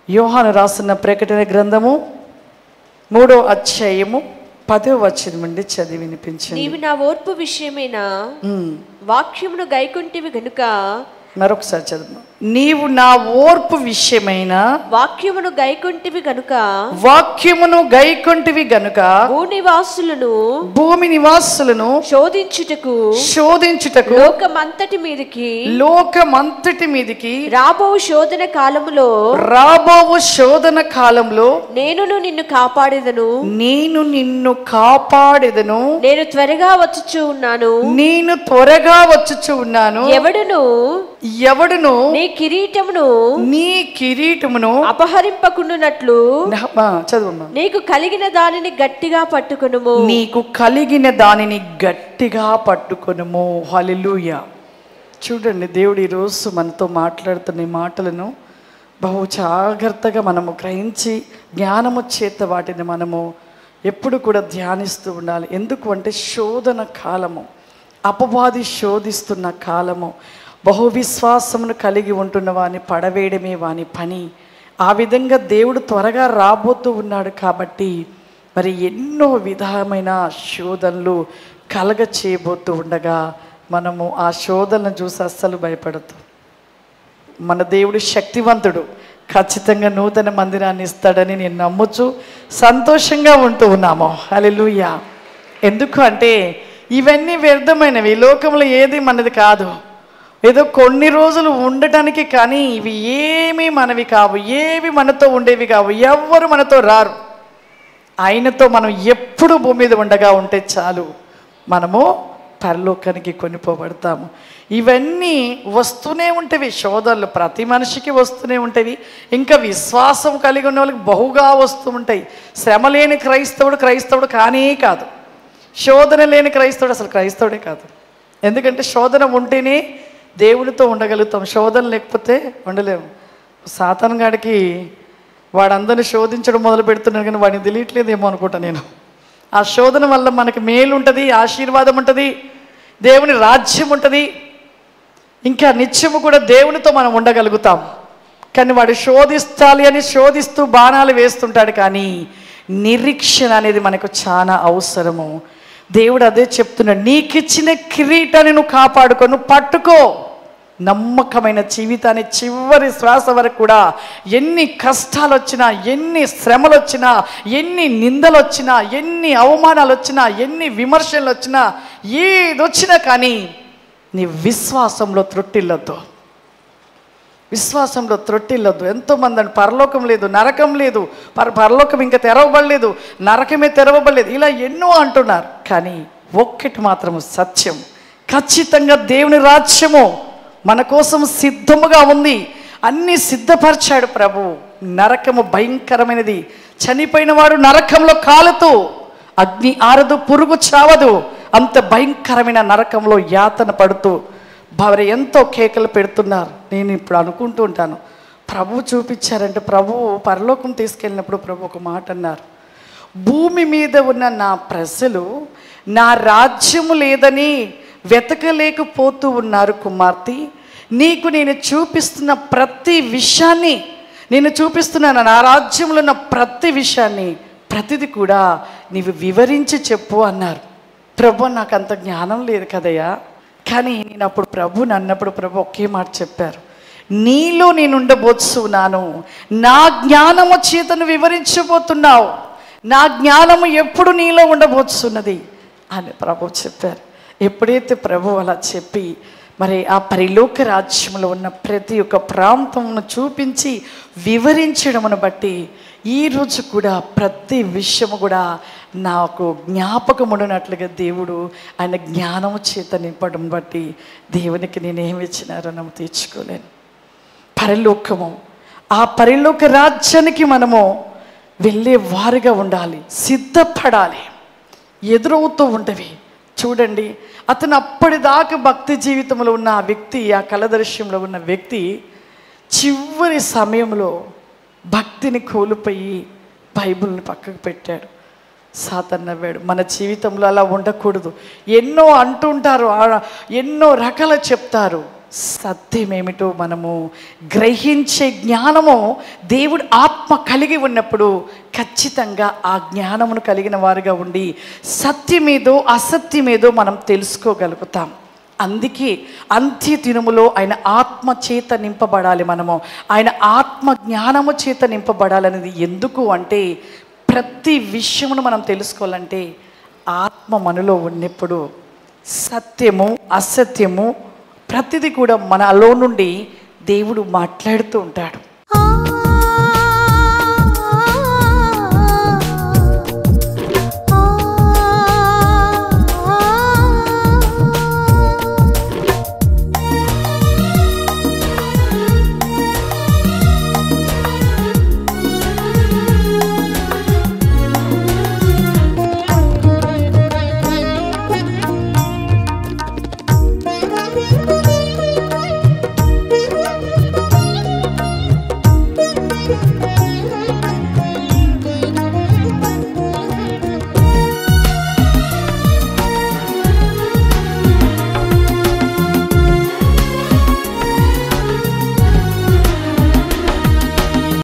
యోహాను రాసిన ప్రకటన గ్రంథము 3వ అధ్యాయము 10వ వచనం నుండి చదివి వినిపించండి. నీవు నా ఓర్పు విషయమైన వాక్యమును గైకొంటివి గనుక, మరొకసారి చదువు. నీవు నా ఓర్పు విషయమైన వాక్యమును గైకొంటివి గనుక, వాక్యమును గైకొంటివి గనుక భూమి నివాసులను శోధించుటకు లోకమంతటి మీదికి రాబో శోధన కాలములో నేను నిన్ను కాపాడెదను. నేను త్వరగా వచ్చుచు ఉన్నాను. ఎవడును నీ కిరీటమును అపహరింపకుండునట్లు నీకు కలిగిన దానిని గట్టిగా పట్టుకొనుము. హల్లెలూయా. చూడండి, దేవుడు ఈరోజు మనతో మాట్లాడుతున్న ఈ మాటలను బహు జాగ్రత్తగా మనము గ్రహించి జ్ఞానము చేత వాటిని మనము ఎప్పుడు కూడా ధ్యానిస్తూ ఉండాలి. ఎందుకు అంటే శోధన కాలము, అపవాది శోధిస్తున్న కాలము, బహువిశ్వాసమును కలిగి ఉంటున్న వాని పడవేయడమే వాని పని. ఆ విధంగా దేవుడు త్వరగా రాబోతూ ఉన్నాడు కాబట్టి మరి ఎన్నో విధమైన శోధనలు కలగ చేయబోతూ ఉండగా మనము ఆ శోధనను చూసి అస్సలు భయపడద్దు. మన దేవుడు శక్తివంతుడు, ఖచ్చితంగా నూతన మందిరాన్ని ఇస్తాడని నేను నమ్ముచు సంతోషంగా ఉంటూ ఉన్నాము. హల్లెలూయా. ఎందుకు అంటే ఇవన్నీ వ్యర్థమైనవి, లోకంలో ఏది మనది కాదు. ఏదో కొన్ని రోజులు ఉండటానికి, కానీ ఇవి ఏమీ మనవి కావు, ఏవి మనతో ఉండేవి కావు, ఎవ్వరు మనతో రారు. ఆయనతో మనం ఎప్పుడు భూమి మీద ఉండగా ఉంటే చాలు, మనము పరలోకానికి కొనిపోబడతాము. ఇవన్నీ వస్తూనే ఉంటవి, శోధనలు ప్రతి మనిషికి వస్తూనే ఉంటవి. ఇంకా విశ్వాసం కలిగి ఉన్న వాళ్ళకి బహుగా వస్తూ ఉంటాయి. శ్రమ లేని క్రైస్తవుడు కానే కాదు, శోధన లేని క్రైస్తవుడు అసలు క్రైస్తవుడే కాదు. ఎందుకంటే శోధన ఉంటేనే దేవునితో ఉండగలుగుతాం, శోధన లేకపోతే ఉండలేము. సాతాను గాడికి వాడందరిని శోధించడం మొదలు పెడుతున్నాడు, కానీ వాడిని తెలియట్లేదేమో అనుకుంటా నేను. ఆ శోధన వల్ల మనకి మేలు ఉంటుంది, ఆశీర్వాదం ఉంటుంది, దేవుని రాజ్యం ఉంటుంది, ఇంకా నిత్యము కూడా దేవునితో మనం ఉండగలుగుతాం. కానీ వాడు శోధిస్తాలి అని శోధిస్తూ బాణాలు వేస్తుంటాడు, కానీ నిరీక్షణ అనేది మనకు చాలా అవసరము. దేవుడు అదే చెప్తున్నాడు, నీకిచ్చిన కిరీటాన్ని నువ్వు కాపాడుకో, నువ్వు పట్టుకో. నమ్మకమైన జీవితాన్ని చివరి శ్వాస వరకు కూడా ఎన్ని కష్టాలు వచ్చినా, ఎన్ని శ్రమలు వచ్చినా, ఎన్ని నిందలు వచ్చినా, ఎన్ని అవమానాలు వచ్చినా, ఎన్ని విమర్శలు వచ్చినా, ఏదొచ్చినా కానీ నీ విశ్వాసంలో త్రొట్టిల్లొద్దు. ఎంతోమంది అని పరలోకం లేదు, నరకం లేదు, పరలోకం ఇంకా తెరవబడలేదు, నరకమే తెరవబడలేదు, ఇలా ఎన్నో అంటున్నారు. కానీ ఒక్కటి మాత్రము సత్యం, ఖచ్చితంగా దేవుని రాజ్యము మన కోసం సిద్ధముగా ఉంది. అన్నీ సిద్ధపరిచాడు ప్రభు. నరకము భయంకరమైనది, చనిపోయిన వాడు నరకంలో కాలుతూ, అగ్ని ఆరదు, పురుగు చావదు, అంత భయంకరమైన నరకంలో యాతన పడుతూ వారు ఎంతో కేకలు పెడుతున్నారు. నేను ఇప్పుడు అనుకుంటూ ఉంటాను, ప్రభు చూపించారంటే, ప్రభు పరలోకం తీసుకెళ్ళినప్పుడు ప్రభు ఒక మాట అన్నారు, భూమి మీద ఉన్న నా ప్రజలు నా రాజ్యము లేదని వెతకలేకపోతూ ఉన్నారు కుమార్తె. నీకు నేను చూపిస్తున్న ప్రతి విషయాన్ని, నేను చూపిస్తున్నాను నా రాజ్యంలో ఉన్న ప్రతి విషయాన్ని, ప్రతిది కూడా నీవు వివరించి చెప్పు అన్నారు. ప్రభు నాకు అంత జ్ఞానం లేదు కదయ్యా, కానీ నేను అప్పుడు ప్రభుని అన్నప్పుడు ప్రభు ఒకే మాట చెప్పారు, నీలో నేను ఉండబోతున్నాను, నా జ్ఞానము చేతను వివరించబోతున్నావు, నా జ్ఞానము ఎప్పుడు నీలో ఉండబోతున్నది అని ప్రభు చెప్పారు. ఎప్పుడైతే ప్రభు అలా చెప్పి మరి ఆ పరిలోక రాజ్యంలో ఉన్న ప్రతి ఒక్క ప్రాంతమును చూపించి వివరించడమును బట్టి ఈరోజు కూడా ప్రతి విషయము కూడా నాకు జ్ఞాపకముడినట్లుగా దేవుడు ఆయన జ్ఞానము చేత నింపడం బట్టి దేవునికి నేనేమి ఇచ్చినారో నన్ను తీర్చుకోలేను. పరలోకము, ఆ పరలోక రాజ్యానికి మనము వెళ్ళే వారిగా ఉండాలి, సిద్ధపడాలి. ఎదురవుతూ ఉంటవి చూడండి. అతను అప్పటిదాకా భక్తి జీవితంలో ఉన్న ఆ వ్యక్తి, ఆ కళదృశ్యంలో ఉన్న వ్యక్తి చివరి సమయంలో భక్తిని కోల్పోయి బైబిల్ని పక్కకు పెట్టాడు. సాతాను నవ్వాడు. మన జీవితంలో అలా ఉండకూడదు. ఎన్నో అంటుంటారు, ఎన్నో రకాల చెప్తారు, సత్యమేమిటో మనము గ్రహించే జ్ఞానము దేవుడు ఆత్మ కలిగి ఉన్నప్పుడు ఖచ్చితంగా ఆ జ్ఞానమును కలిగిన వారుగా ఉండి సత్యమేదో అసత్యమేదో మనం తెలుసుకోగలుగుతాం. అందుకే అంత్య దినములో ఆయన ఆత్మ చేత నింపబడాలి. మనము ఆయన ఆత్మ జ్ఞానము చేత నింపబడాలనేది ఎందుకు అంటే, ప్రతి విషయమును మనం తెలుసుకోవాలంటే ఆత్మ మనలో ఉన్నప్పుడు సత్యము అసత్యము ప్రతిదీ కూడా మనలో నుండి దేవుడు మాట్లాడుతూ ఉంటాడు.